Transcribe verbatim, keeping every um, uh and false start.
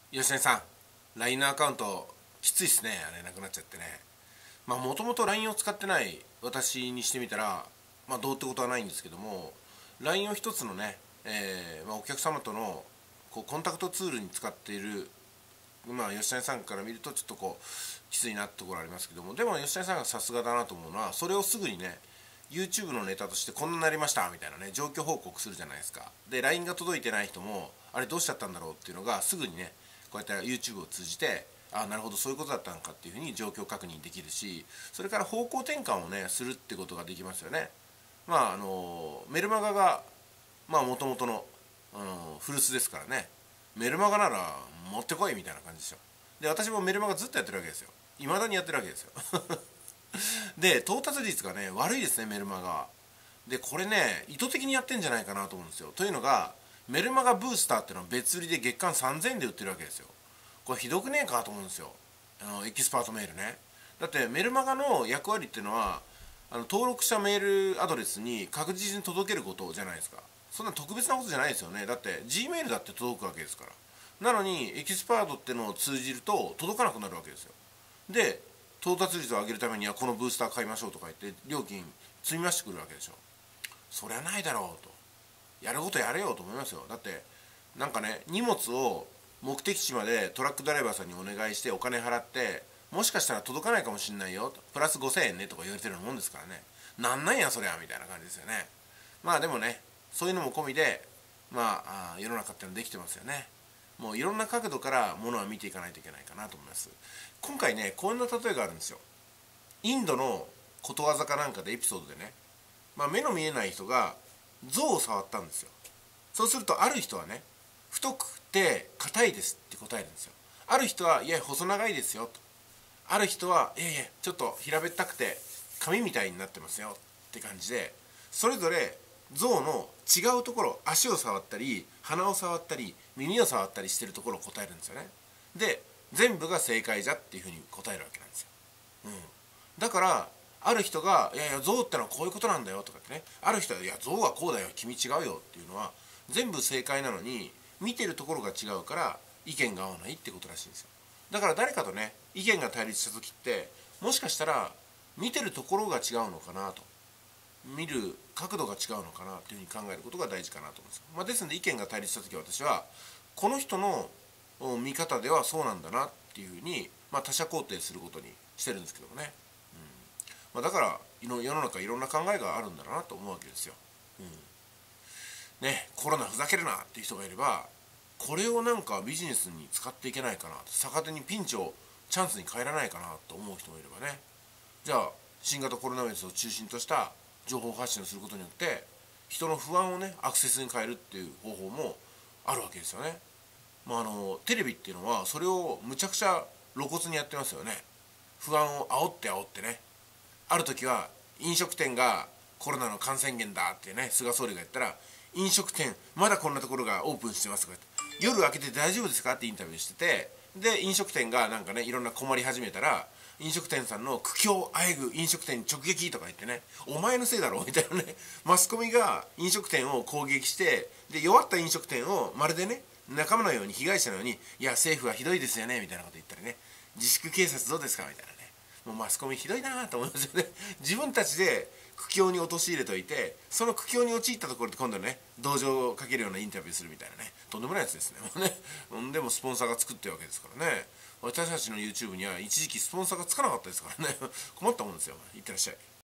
吉根さん、ライン のアカウントきついっすね。あれなくなっちゃってね。まあもともと ライン を使ってない私にしてみたら、まあどうってことはないんですけども、 ライン を一つのね、えーまあ、お客様とのこうコンタクトツールに使っている、まあ、吉谷さんから見るとちょっとこうきついなってところありますけども、でも吉谷さんがさすがだなと思うのは、それをすぐにね YouTube のネタとしてこんなになりましたみたいなね状況報告するじゃないですか。で ライン が届いてない人もあれどうしちゃったんだろうっていうのがすぐにねこうやって YouTube を通じて、ああなるほどそういうことだったのかっていうふうに状況確認できるし、それから方向転換をねするってことができますよね。まああのメルマガがまあもともとのあの古巣ですからね、メルマガなら持ってこいみたいな感じですよ。で私もメルマガずっとやってるわけですよ。いまだにやってるわけですよ。で到達率がね悪いですね、メルマガで。これね意図的にやってんじゃないかなと思うんですよ。というのが、メルマガブースターっていうのは別売りで月間さんぜんえんで売ってるわけですよ。これひどくねえかと思うんですよ、あのエキスパートメールね。だってメルマガの役割っていうのは、あの登録したメールアドレスに確実に届けることじゃないですか。そんな特別なことじゃないですよね。だって G メールだって届くわけですから。なのにエキスパートってのを通じると届かなくなるわけですよ。で到達率を上げるためにはこのブースター買いましょうとか言って料金積み増してくるわけでしょ。そりゃないだろうと。やることやれよと思いますよ。だってなんかね、荷物を目的地までトラックドライバーさんにお願いしてお金払って、もしかしたら届かないかもしんないよと、プラスごせんえんねとか言われてるようなもんですからね。なんなんやそりゃみたいな感じですよね。まあでもね、そういうのも込みで、まああ世の中ってのはできてますよね。もういろんな角度からものは見ていかないといけないかなと思います。今回ねこんな例えがあるんですよ。インドのことわざかなんかでエピソードでね、まあ、目の見えない人が象を触ったんですよ。そうするとある人はね、太くて硬いですって答えるんですよ。ある人はいや細長いですよと。ある人はいやいやちょっと平べったくて紙みたいになってますよって感じで、それぞれ象の違うところ、足を触ったり鼻を触ったり耳を触ったりしてるところを答えるんですよね。で全部が正解じゃっていうふうに答えるわけなんですよ。うん、だからある人が「いやいや象ってのはこういうことなんだよ」とかってね、ある人は「いや象はこうだよ君違うよ」っていうのは全部正解なのに、見てるところが違うから意見が合わないってことらしいんですよ。だから誰かとね意見が対立した時って、もしかしたら見てるところが違うのかなと、見る角度が違うのかなっていうふうに考えることが大事かなと思うんですよ。まあ、ですので意見が対立した時は私はこの人の見方ではそうなんだなっていうふうに、まあ、他者肯定することにしてるんですけどもね。まあ、だから世の中いろんな考えがあるんだなと思うわけですよ。うん、ね、コロナふざけるなっていう人がいれば、これをなんかビジネスに使っていけないかな、逆手にピンチをチャンスに変えられないかなと思う人もいればね、じゃあ新型コロナウイルスを中心とした情報発信をすることによって人の不安をねアクセスに変えるっていう方法もあるわけですよね。まあ、あのテレビっていうのはそれをむちゃくちゃ露骨にやってますよね。不安を煽って煽ってね、ある時は飲食店がコロナの感染源だってね菅総理が言ったら、飲食店まだこんなところがオープンしてますとか言って、夜明けて大丈夫ですかってインタビューしてて、で飲食店がなんかねいろんな困り始めたら、飲食店さんの苦境あえぐ飲食店に直撃とか言ってね、お前のせいだろみたいなね、マスコミが飲食店を攻撃して、で弱った飲食店をまるでね仲間のように被害者のように、いや政府はひどいですよねみたいなこと言ったりね、自粛警察どうですかみたいなね、もうマスコミひどいなと思いますよね。自分たちで苦境に陥れといて、その苦境に陥ったところで今度ね同情をかけるようなインタビューするみたいなね、とんでもないやつですね。もうねでもスポンサーが作ってるわけですからね。私たちの YouTube には一時期スポンサーがつかなかったですからね。困ったもんですよ。いってらっしゃい。